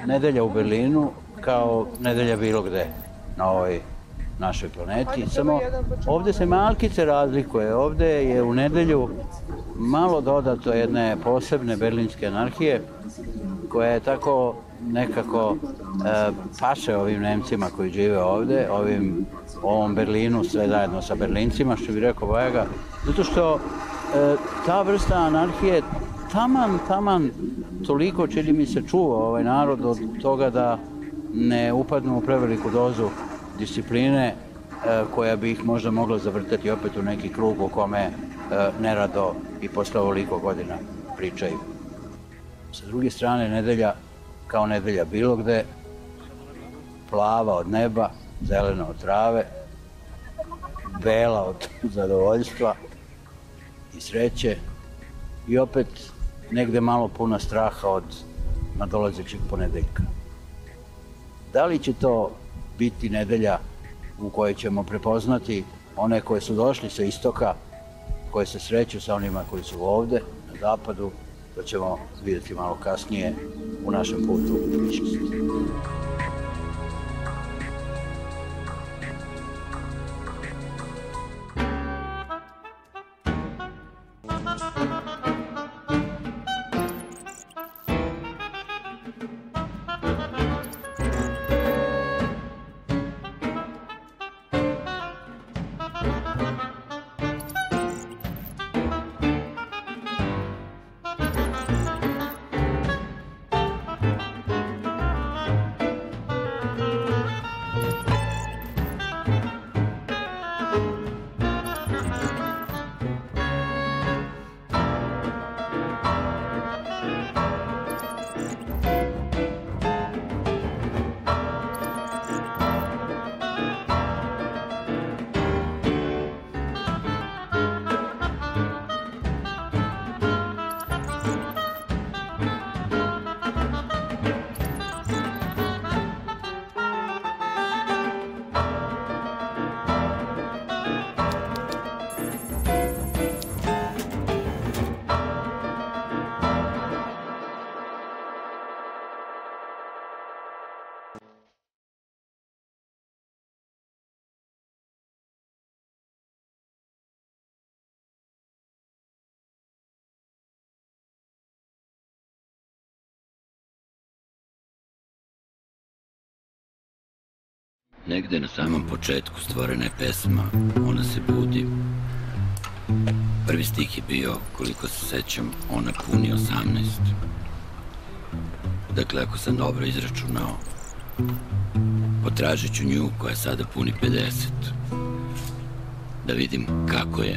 nedelja u Berlinu kao nedelja bilo gde na ovoj našoj planeti. Samo ovde se malkice razlikuje. Ovde je u nedelju malo dodato jedne posebne berlinske anarhije koja je tako nekako paše ovim Nemcima koji žive ovde, ovom Berlinu, sve zajedno sa Berlincima, što bi rekao Bajaga, zato što ta vrsta anarhije taman toliko, čini mi se, čuva ovaj narod od toga da ne upadnu u preveliku dozu discipline koja bi ih možda mogla zavrtati opet u neki krug o kome nerado i posle ovoliko godina pričaju. Sa druge strane, nedelja kao nedelja bilo gde, plava od neba, zelena od trave, bela od zadovoljstva i sreće i opet negde malo puna straha od nadolazećeg ponedeljka. Da li će to biti nedelja u kojoj ćemo prepoznati one koje su došli sa istoka, koje se sreću sa onima koji su ovde, na zapadu, to ćemo vidjeti malo kasnije u našem putu u budućnosti. Negde na samom početku stvorena je pesma Ona se budi. Prvi stih je bio, koliko se sećam, ona puni 18. Dakle, ako sam dobro izračunao, potražit ću nju koja sada puni 50. Da vidim kako je.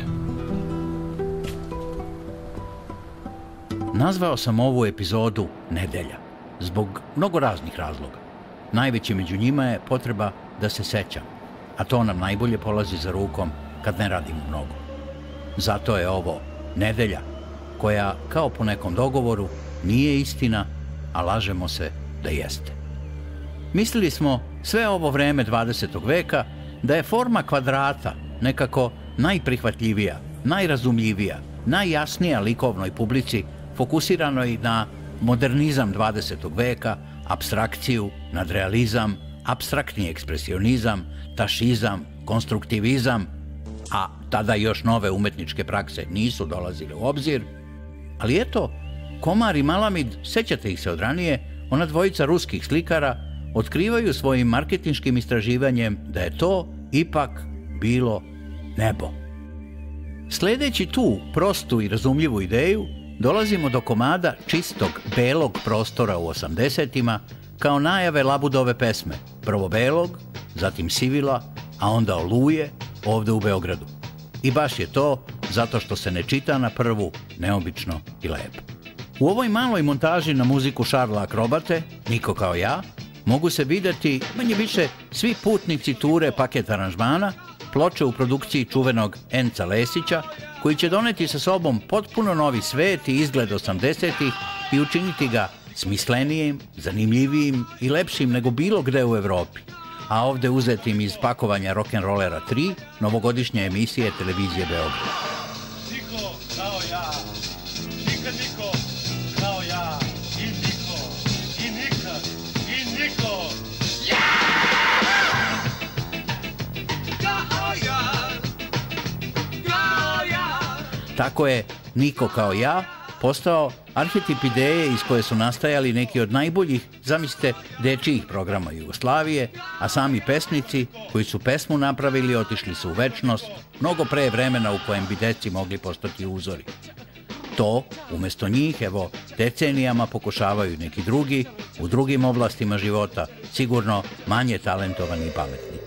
Nazvao sam ovu epizodu Nedelja, zbog mnogo raznih razloga. Najveći među njima je potreba da se sećam, a to nam najbolje polazi za rukom kad ne radimo mnogo. Zato je ovo nedelja, koja, kao po nekom dogovoru, nije istina, a lažemo se da jeste. Mislili smo sve ovo vreme 20. veka da je forma kvadrata nekako najprihvatljivija, najrazumljivija, najjasnija likovnoj publici fokusiranoj na modernizam 20. veka, apstrakciju, nadrealizam, apstraktni ekspresionizam, tašizam, konstruktivizam, a tada još nove umetničke prakse nisu dolazile u obzir. Ali eto, Komar i Malamid, sećate ih se od ranije, ona dvojica ruskih slikara otkrivaju svojim marketinškim istraživanjem da je to ipak bilo nebo. Sledeći tu prostu i razumljivu ideju, dolazimo do komada čistog belog prostora u 80-ima kao najave Labudove pesme, prvo Belog, zatim Sivila, a onda Oluje ovde u Beogradu. I baš je to zato što se ne čita na prvu neobično i lepo. U ovoj maloj montaži na muziku Šarla Akrobate, Niko kao ja, mogu se videti manje više svi putnici ture paket aranžmana, ploče u produkciji čuvenog Enca Lesića, koji će doneti sa sobom potpuno novi svet i izgled 80-ih i učiniti ga smislenijim, zanimljivijim i lepšim nego bilo gde u Evropi, a ovde uzetim iz pakovanja Rock'n'Rollera 3, novogodišnje emisije televizije Beograd. Niko kao ja, nikad niko kao ja, i niko, i nikad Tako je Niko kao ja postao arhetip ideje iz koje su nastajali neki od najboljih, zamislite, dečijih programa Jugoslavije, a sami pesnici koji su pesmu napravili otišli su u večnost, mnogo pre vremena u kojem bi deci mogli postati uzori. To, umjesto njih, evo, decenijama pokušavaju neki drugi, u drugim oblastima života, sigurno manje talentovani i pametni.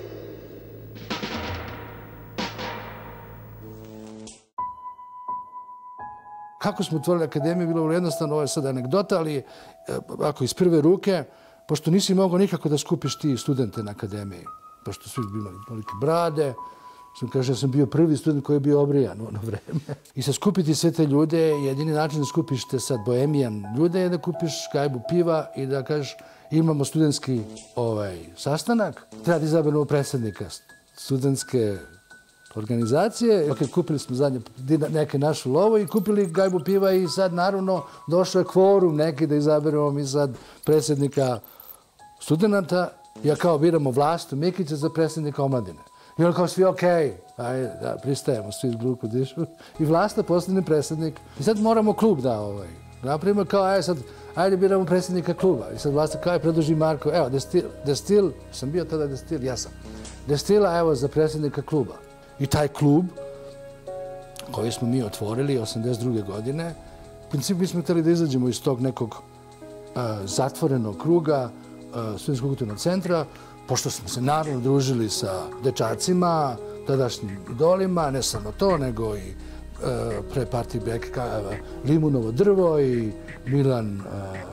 Kako smo otvorili akademiju, bilo vrlo jednostavno, ovo je sad anegdota, ali ako iz prve ruke, pošto nisi mogao nikako da skupiš ti studente na akademiji, pošto svi imali tolike brade, ja sam bio prvi student koji je bio obrijan u ono vreme. I sad skupiti sve te ljude, jedini način da skupiš te sad bohemijan ljude je da kupiš gajbu piva i da kažeš imamo studentski sastanak, treba da izaberemo predsjednika studentske organizacije. Kupili smo zadnje neke našu lovu i kupili gajbu piva i sad naravno došao je kvorum neki da izaberemo mi sad predsjednika studenta. Ja kao biramo Vlastu Mikića za predsjednika omladine. I on kao svi okej, ajde, pristajemo, svi gluko dišu. I Vlasta postane predsjednik. I sad moramo klub da napravimo kao, ajde biramo predsjednika kluba. I sad Vlasta kao predloži Marko, evo, Destil, sam bio tada Destil, ja sam. Destila, evo, za predsjednika kluba. I taj klub, koji smo mi otvorili 82. godine, u principu mi smo htjeli da izađemo iz tog nekog zatvorenog kruga Studentskog kulturnog centra, pošto smo se naravno družili sa dečacima, tadašnjim idolima, ne samo to, nego i pre partije Beka Limunovo drvo i Milan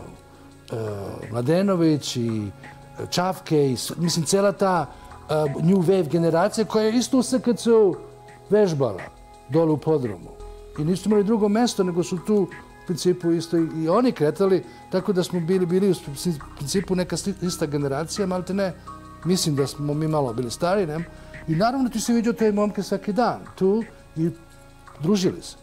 Mladenović i Čavke, mislim, cela ta New Wave generacija koja je isto u SKC-u vežbala dole u podrumu. I nisu imali drugo mesto, nego su tu u principu isto i oni kretali, tako da smo bili u principu neka ista generacija, malte ne, mislim da smo mi malo bili stari, ne? I naravno ti si vidio te momke svaki dan tu i družili se.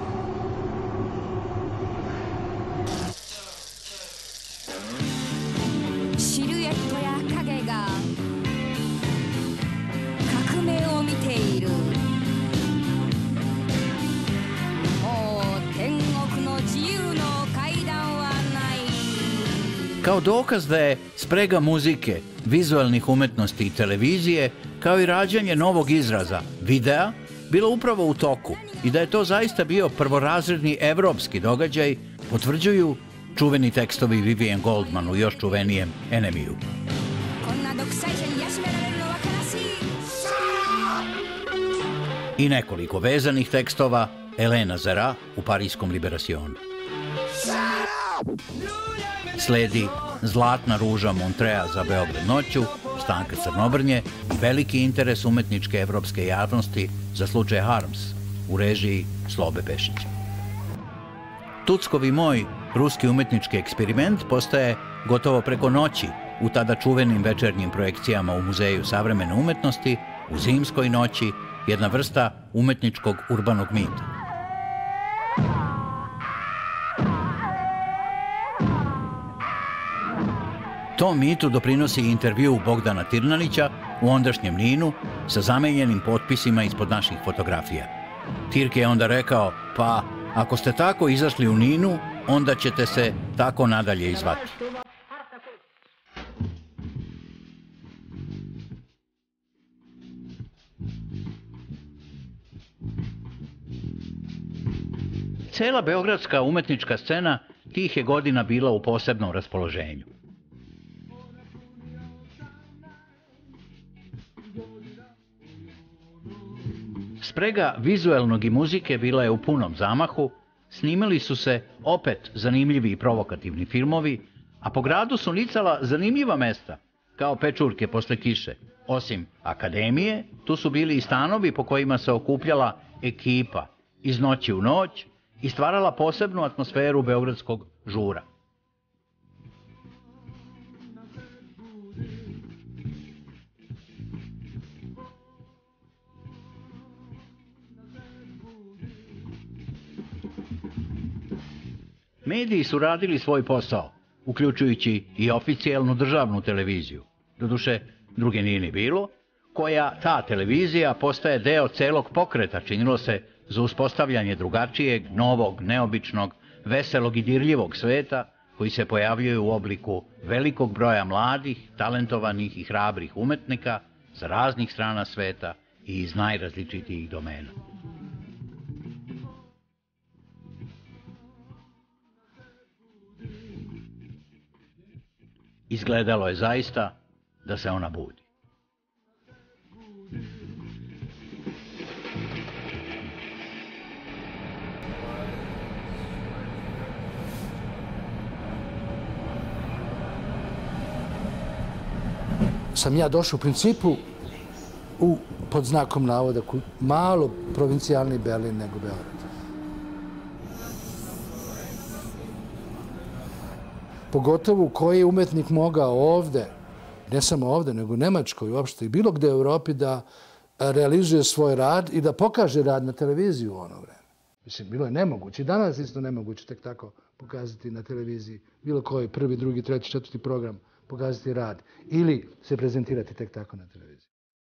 'Kao dokaz da je sprega muzike, vizualnih umetnosti i televizije, kao i rađanje novog izraza, videa, bila upravo u toku i da je to zaista bio prvorazredni evropski događaj, potvrđuju čuveni tekstovi Vivian Goldman u još čuvenijem Enemiju. I nekoliko vezanih tekstova Elena Zara u parijskom Liberationu. Sledi Zlatna ruža Montrea za Beograd noću, Stanka Crnobrnje i veliki interes umetničke evropske javnosti za slučaj Harms u režiji Slobe Pešića. Tuckovi moj ruski umetnički eksperiment postaje gotovo preko noći u tada čuvenim večernjim projekcijama u Muzeju savremene umetnosti, u zimskoj noći, jedna vrsta umetničkog urbanog mita. Tom mitu doprinosi intervju Bogdana Tirnanića u ondašnjem Ninu sa zamenjenim potpisima ispod naših fotografija. Tirke je onda rekao, pa ako ste tako izašli u Ninu, onda ćete se tako nadalje izvati. Cela beogradska umetnička scena tih je godina bila u posebnom raspoloženju. Sprega vizuelnog i muzike bila je u punom zamahu, snimali su se opet zanimljivi i provokativni filmovi, a po gradu su nicala zanimljiva mesta, kao pečurke posle kiše. Osim akademije, tu su bili i stanovi po kojima se okupljala ekipa iz noći u noć i stvarala posebnu atmosferu beogradskog žura. Mediji su radili svoj posao, uključujući i oficijalnu državnu televiziju. Doduše, druge nije ni bilo, koja ta televizija postaje deo celog pokreta, činilo se, za uspostavljanje drugačijeg, novog, neobičnog, veselog i dirljivog sveta koji se pojavljuje u obliku velikog broja mladih, talentovanih i hrabrih umetnika sa raznih strana sveta i iz najrazličitijih domena. Izgledalo je zaista da se ona budi. Sam ja došao u principu pod znakom navoda malo provincijalni Berlin nego Beograd. Pogotovo koji je umetnik mogao ovde, ne samo ovde, nego u Nemačkoj uopšte i bilo gde u Evropi da realizuje svoj rad i da pokaže rad na televiziju u ono vreme. Mislim, bilo je nemoguće. I danas isto nemoguće tek tako pokazati na televiziji bilo koji prvi, drugi, treći, četvrti program pokazati rad ili se prezentirati tek tako na televiziji.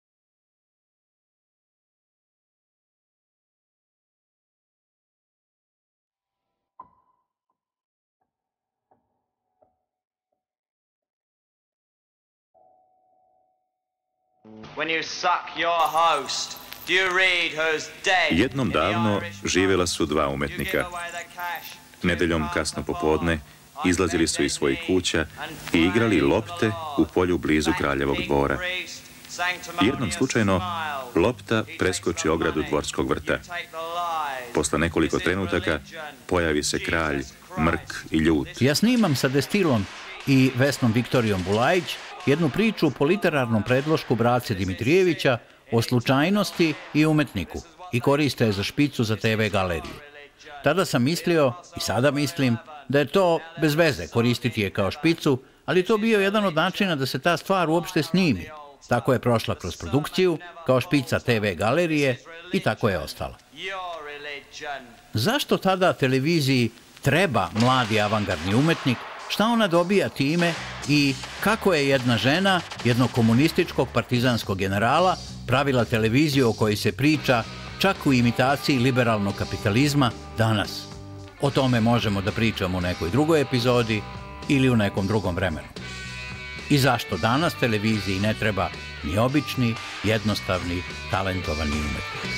Jednom davno živjela su dva umetnika. Nedeljom kasno popodne izlazili su iz svojih kuća i igrali lopte u polju blizu kraljevog dvora. Jednom slučajno lopta preskoči ogradu dvorskog vrta. Posle nekoliko trenutaka pojavi se kralj, mrk i ljut. Ja snimam sa Destilom i Vesnom Viktorijom Bulajić jednu priču po literarnom predlošku Brace Dimitrijevića o slučajnosti i umetniku i koriste je za špicu za TV galeriju. Tada sam mislio, i sada mislim, da je to bez veze koristiti je kao špicu, ali to bio jedan od načina da se ta stvar uopšte snimi. Tako je prošla kroz produkciju, kao špica TV galerije i tako je ostala. Zašto tada televiziji treba mladi avangardni umetnik, šta ona dobija time i kako je jedna žena, jednog komunističkog partizanskog generala, pravila televiziju o kojoj se priča čak u imitaciji liberalnog kapitalizma danas? O tome možemo da pričamo u nekoj drugoj epizodi ili u nekom drugom vremenu. I zašto danas televiziji ne treba ni obični, jednostavni, talentovani umetnik?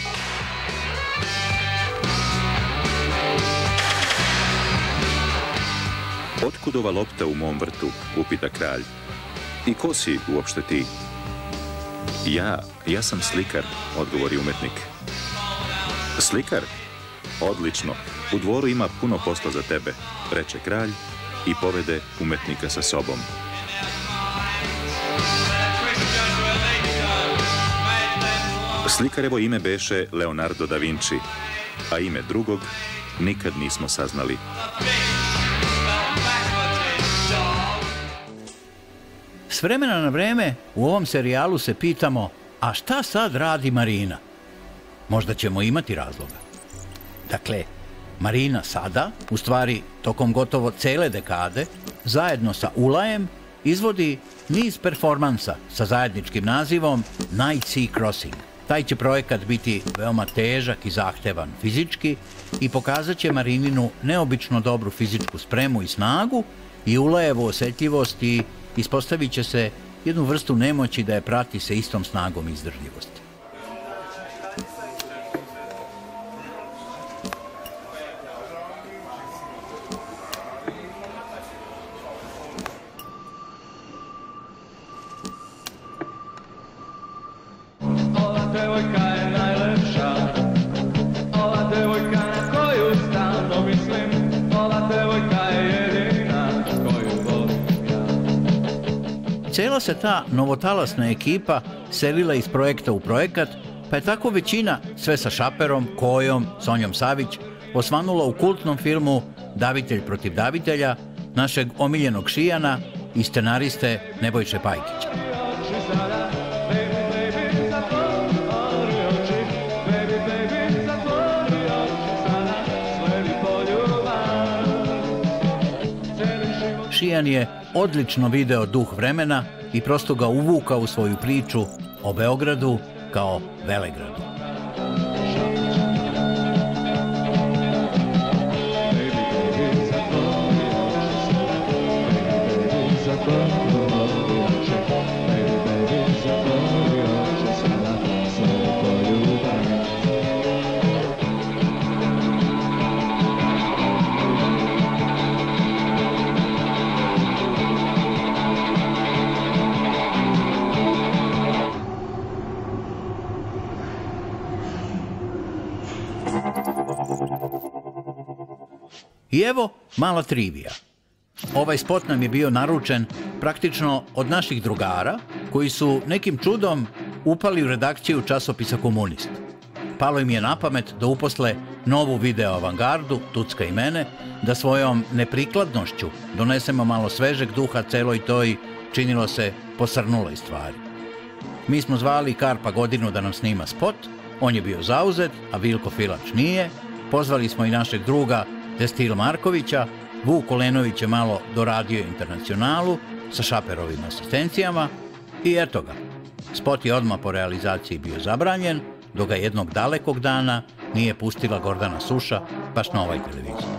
Otkud ova lopta u mom vrtu, upita kralj. I ko si uopšte ti? Ja sam slikar, odgovori umetnik. Slikar? Odlično, u dvoru ima puno posla za tebe, reče kralj i povede umetnika sa sobom. Slikarevo ime beše Leonardo da Vinci, a ime drugog nikad nismo saznali. S vremena na vreme u ovom serijalu se pitamo, a šta sad radi Marina? Možda ćemo imati razloga. Dakle, Marina sada, u stvari tokom gotovo cele dekade, zajedno sa Ulajem, izvodi niz performansa sa zajedničkim nazivom Night Sea Crossing. Taj će projekat biti veoma težak i zahtevan fizički i pokazat će Marininu neobično dobru fizičku spremu i snagu i Ulajevu osjetljivost i ispostavit će se jednu vrstu nemoći da je prati sa istom snagom i izdržljivosti. Cela se ta novotalasna ekipa selila iz projekta u projekat, pa je tako većina, sve sa Šaperom, Kojom, Sonjom Savić, osvanula u kultnom filmu Davitelj protiv davitelja, našeg omiljenog Šijana i scenariste Nebojše Pajkića. Šijan je odlično video duh vremena i prosto ga uvukao u svoju priču o Beogradu kao velegradu. I evo mala trivija. Ovaj spot nam je bio naručen praktično od naših drugara koji su nekim čudom upali u redakciju časopisa Komunist. Palo im je na pamet da uposle novu video avangardu, Tucka i mene, da svojom neprikladnošću donesemo malo svežeg duha celoj toj, činilo se, posrnuloj stvari. Mi smo zvali Karpa Godinu da nam snima spot, on je bio zauzet, a Vilko Filač nije. Pozvali smo i našeg druga Destil Markovića, Vuk Kolenović je malo doradio Internacionalu sa Šaperovim asistencijama i eto ga. Spot je odmah po realizaciji bio zabranjen, dok ga jednog dalekog dana nije pustila Gordana Suša baš na ovoj televiziji.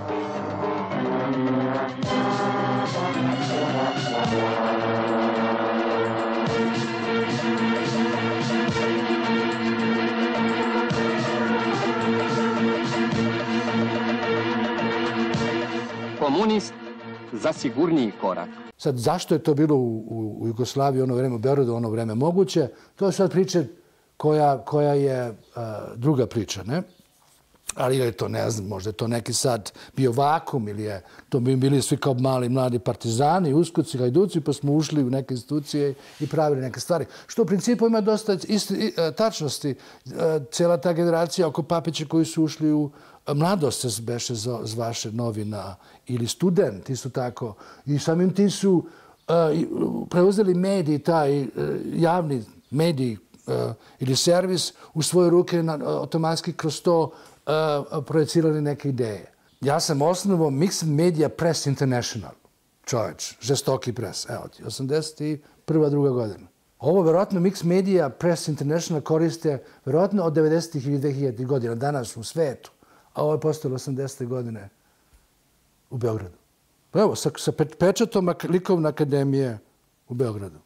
Komunist za sigurniji korak. Sad, zašto je to bilo u Jugoslaviji ono vreme, u Beogradu ono vreme moguće, to je sad priča koja je druga priča, ne? Ali je to, ne znam, možda je to neki sad bio vakum ili je to bili svi kao mali mladi partizani, uskoci, hajduci, pa smo ušli u neke institucije i pravili neke stvari. Što u principu ima dosta tačnosti. Cijela ta generacija oko Papića koji su ušli u mladost se beše zvaše novina ili student, isto tako. I samim tim su preuzeli mediji, taj javni medij ili servis u svoje ruke automatski kroz to projecirali neke ideje. Ja sam osnovao Mixed Media Press International. Čoveč, žestoki pres. Evo ti, 81. druga godina. Ovo verovatno Mixed Media Press International koriste verovatno od 90. ili 2000. godina danas u svetu. A ovo je postalo 80. godine u Beogradu. Evo, sa pečatom Likovne akademije u Beogradu.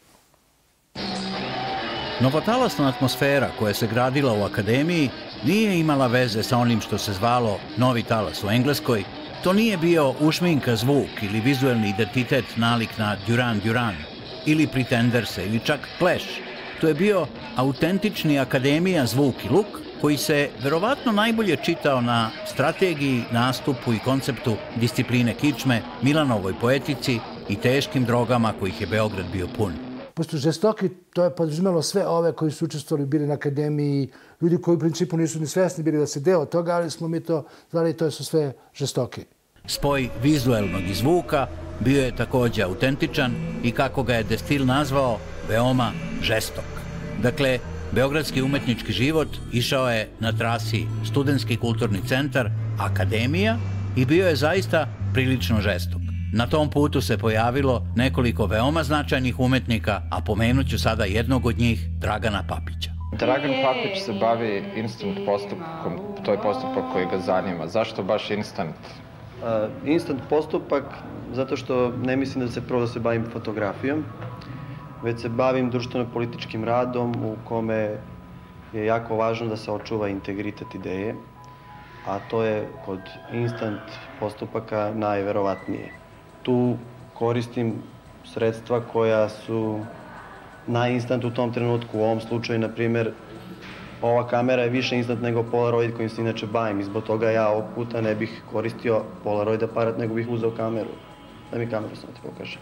Novotalasna atmosfera koja se gradila u akademiji nije imala veze sa onim što se zvalo Novi talas u Engleskoj. To nije bio ušminka zvuk ili vizuelni identitet nalik na Duran Duran ili Pretenderse ili čak Clash. To je bio autentični akademija zvuk i luk koji se verovatno najbolje čitao na strategiji, nastupu i konceptu discipline kičme, Milanovoj poetici i teškim drogama kojih je Beograd bio pun. Pošto žestoki, to je podržimalo sve ove koji su učestvovali, bili na akademiji, ljudi koji u principu nisu ni svesni bili da se deo toga, ali smo mi to zvali, to su sve žestoki. Spoj vizuelnog i zvuka bio je također autentičan i kako ga je Destil nazvao, veoma žestok. Dakle, beogradski umetnički život išao je na trasi Studentski kulturni centar, akademija i bio je zaista prilično žestok. Na tom putu se pojavilo nekoliko veoma značajnih umetnika, a pomenut ću sada jednog od njih, Dragana Papića. Dragan Papić se bavi instant postupkom, to je postupak koji ga zanima. Zašto baš instant? Instant postupak zato što ne mislim da prvo da se bavim fotografijom, već se bavim društveno-političkim radom u kome je jako važno da se očuva integritet ideje, a to je kod instant postupaka najverovatnije. Tu koristim sredstva koja su na instant u tom trenutku. U ovom slučaju, na primjer, ova kamera je više instant nego Polaroid kojim se inače bavim i zbog toga ja ovog puta ne bih koristio Polaroid aparat, nego bih uzeo kameru. Da mi kameru samo ti pokažem.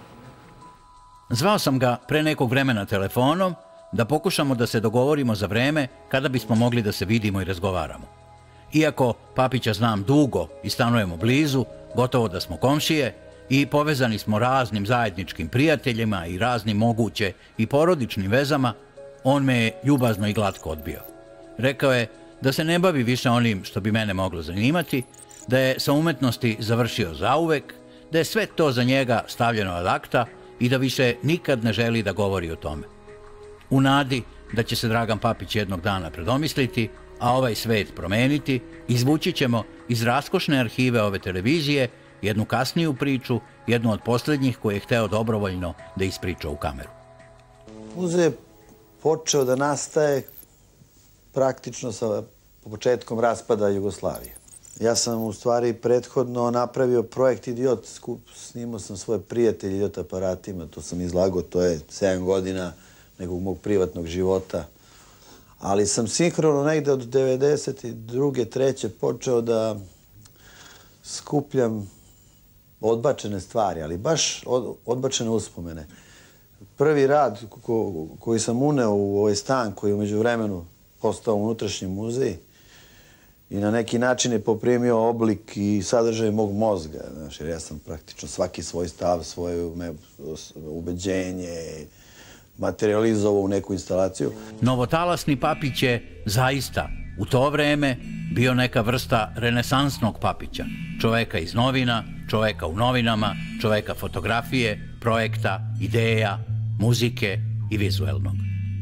Zvao sam ga pre nekog vremena telefonom da pokušamo da se dogovorimo za vreme kada bismo mogli da se vidimo i razgovaramo. Iako Papića znam dugo i stanujemo blizu, gotovo da smo komšije i povezani smo raznim zajedničkim prijateljima i raznim moguće i porodičnim vezama, on me je ljubazno i glatko odbio. Rekao je da se ne bavi više onim što bi mene moglo zanimati, da je sa umetnosti završio zauvek, da je sve to za njega stavljeno ad akta i da više nikad ne želi da govori o tome. U nadi da će se Dragan Papić jednog dana predomisliti, a ovaj svet promeniti, izvući ćemo iz raskošne arhive ove televizije jednu kasniju priču, jednu od posljednjih koju je hteo dobrovoljno da ispriča u kameru. Muzej je počeo da nastaje praktično sa početkom raspada Jugoslavije. Ja sam u stvari prethodno napravio projekt Idiot, snimao sam svoje prijatelje Idiot aparatima, to sam izlagao, to je 7 godina nekog mog privatnog života. Ali sam sinhrono negde od 92. 3. počeo da skupljam odbačene stvari, ali baš odbačene uspomene. Prvi rad koji sam uneo u ovaj stan, koji je umeđu vremenu postao unutrašnji muzej, i na neki način je poprimio oblik i sadržaj mog mozga. Jer ja sam praktično svaki svoj stav, svoje ubeđenje materializovao u neku instalaciju. Novotalasni Papić je zaista u to vreme bio neka vrsta renesansnog Papića. Čoveka iz novina, čoveka u novinama, čoveka fotografije, projekta, ideja, muzike i vizuelnog.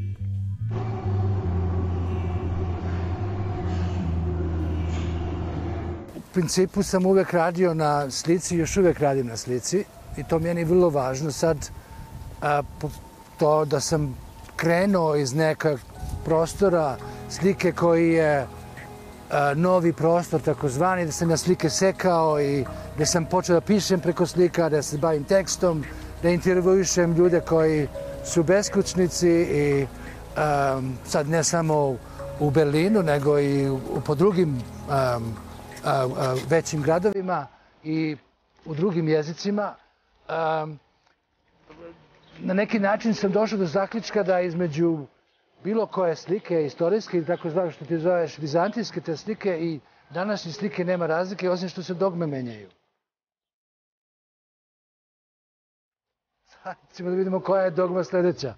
U principu sam uvek radio na slici, još uvek radim na slici i to meni je vrlo važno sad, to da sam krenuo iz nekog prostora slike koji je novi prostor takozvani, da sam ja slike sekao i da sam počeo da pišem preko slika, da se bavim tekstom, da intervjuišem ljude koji su beskućnici i sad ne samo u Berlinu, nego i po drugim većim gradovima i u drugim jezicima. Na neki način sam došao do zaključka da između bilo koje slike, istorijske, tako zvano što ti zoveš vizantijske te slike i današnje slike nema razlike, osim što se dogme menjaju. Sad ćemo da vidimo koja je dogma sljedeća.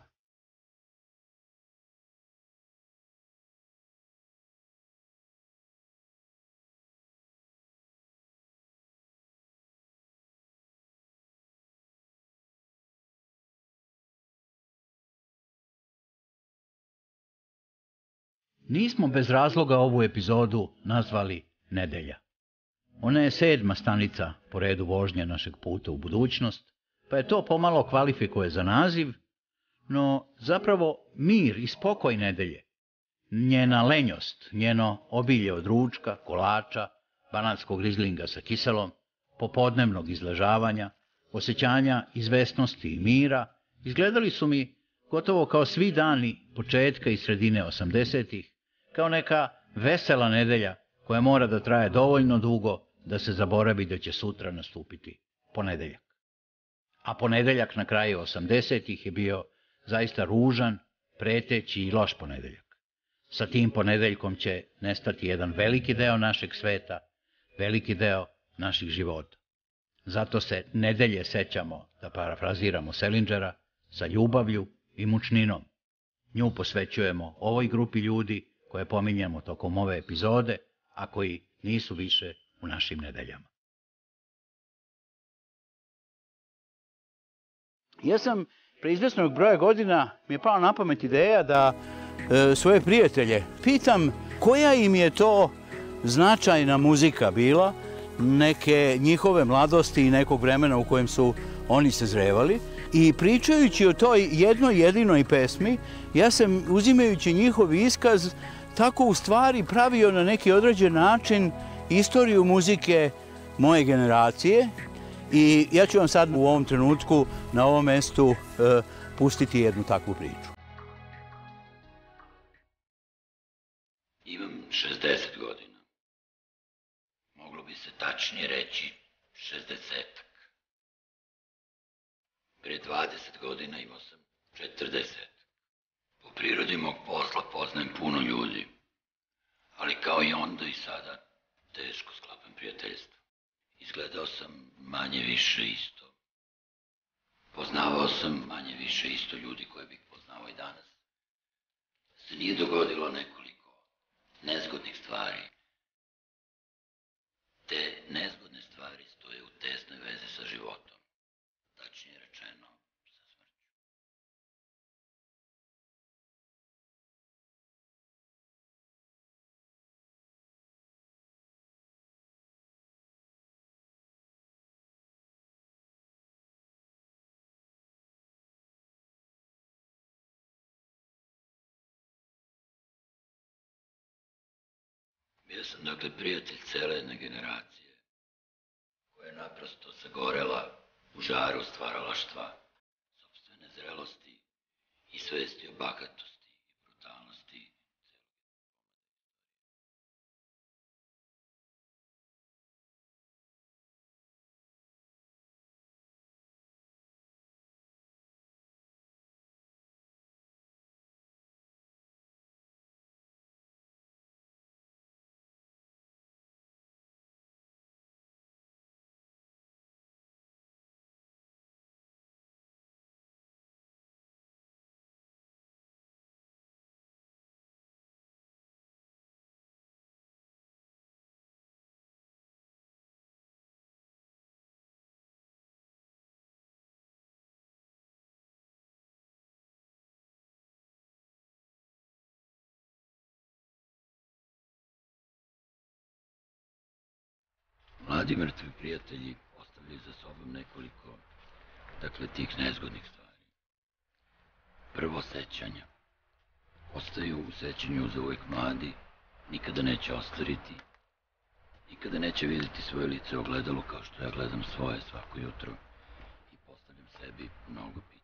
Nismo bez razloga ovu epizodu nazvali Nedelja. Ona je 7. stanica po redu vožnje našeg puta u budućnost, pa je to pomalo kvalifikuje za naziv, no zapravo mir i spokoj nedelje, njena lenjost, njeno obilje od ručka, kolača, banatskog rizlinga sa kiselom, popodnevnog izležavanja, osjećanja izvesnosti i mira, izgledali su mi gotovo kao svi dani početka i sredine 80-ih, kao neka vesela nedelja koja mora da traje dovoljno dugo da se zaboravi da će sutra nastupiti ponedeljak. A ponedeljak na kraju 80-ih je bio zaista ružan, preteći i loš ponedeljak. Sa tim ponedeljkom će nestati jedan veliki deo našeg sveta, veliki deo naših života. Zato se nedelje sećamo, da parafraziramo Selingera, sa ljubavlju i mučninom. Nju posvećujemo ovoj grupi ljudi koje pominjamo tokom ove epizode, a koji nisu više u našim nedeljama. Ja sam pre izvesnog broja godina mi je pala na pamet ideja da svoje prijatelje pitam koja im je to značajna muzika bila, neke njihove mladosti i nekog vremena u kojem su oni sazrevali. I pričajući o toj jednoj jedinoj pesmi, ja sam, uzimajući njihov iskaz, tako u stvari pravio na neki određen način istoriju muzike moje generacije. I ja ću vam sad u ovom trenutku, na ovom mestu, pustiti jednu takvu priču. Imam 60 godina. Moglo bi se tačnije reći 60-ak. Pre 20 godina imao sam 40. Po prirodi mog posla poznajem puno ljudi, ali kao i onda i sada teško sklapam prijateljstvo. Izgledao sam manje više isto. Poznavao sam manje više isto ljudi koje bih poznao i danas. Se nije dogodilo nekoliko nezgodnih stvari. Te nezgodne stvari stoje u tesnoj vezi sa životom. Tačnije rečeno, Bio sam dakle prijatelj cele jedne generacije, koja je naprosto sagorela u žaru stvaralaštva, sopstvene zrelosti i svesti o bahatosti i brutalnosti. Mladi mrtvi prijatelji ostavljaju za sobom nekoliko, dakle, tih nezgodnih stvari. Prvo, sećanja. Ostaju u sećanju za uvijek mladi, nikada neće ostariti, nikada neće vidjeti svoje lice u ogledalu kao što ja gledam svoje svako jutro i postavljam sebi mnogo pitanja.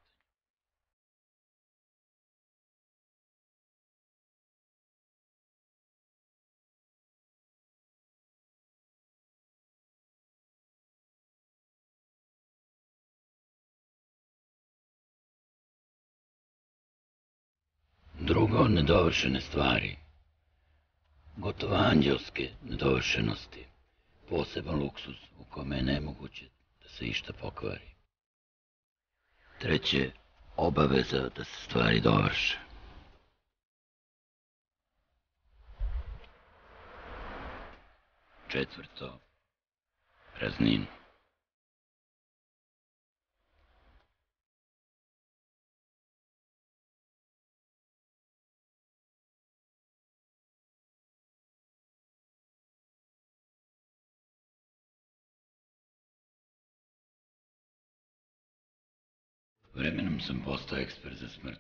Drugo, nedovršene stvari, gotovo anđelske nedovršenosti, poseban luksuz u kome je nemoguće da se išta pokvari. Treće, obaveza da se stvari dovrše. Četvrto, prazninu. Vremenom sam postao ekspert za smrt.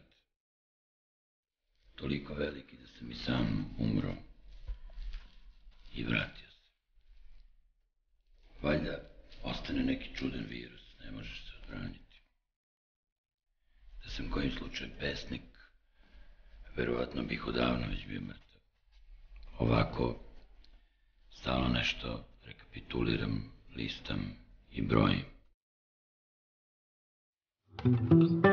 Toliko veliki da sam i sam umro i vratio se. Valjda ostane neki čudan virus, ne možeš se odbraniti. Da sam kojim slučajem pesnik, verovatno bih odavno već bio mrtav. Ovako, stalno nešto rekapituliram, listam i brojim.